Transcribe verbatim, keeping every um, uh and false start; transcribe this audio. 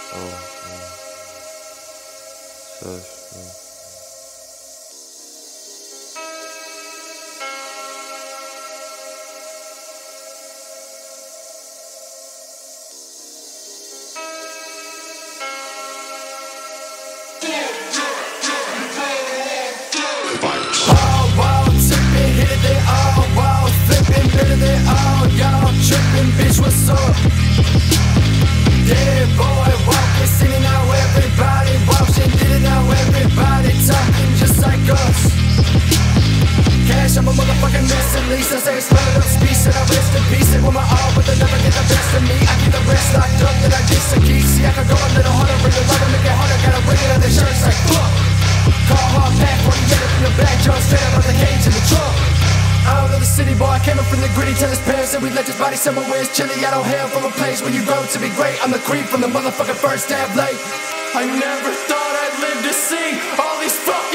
O, o. Coś, no. Bitch, what's up? Yeah, boy, walking, singing now everybody watching, did it now everybody talking just like us. Cash, I'm a motherfucking mess, at least I say smell up speech and I rest in peace. And with my all, but they never get the best of me. I keep the rest locked up, then I get some keys. See, I can go a little harder, bring it louder, make it harder. Gotta bring it on the shirts like fuck. Call hard pack, forty-eight up in the back, jump straight out of the cage in the trunk. I don't know the city boy, I came up from the gritty. Tell his parents that we left his body somewhere where it's chilly. I don't hail from a place where you grow to be great. I'm the creep from the motherfucking first tab late. I never thought I'd live to see all these fuck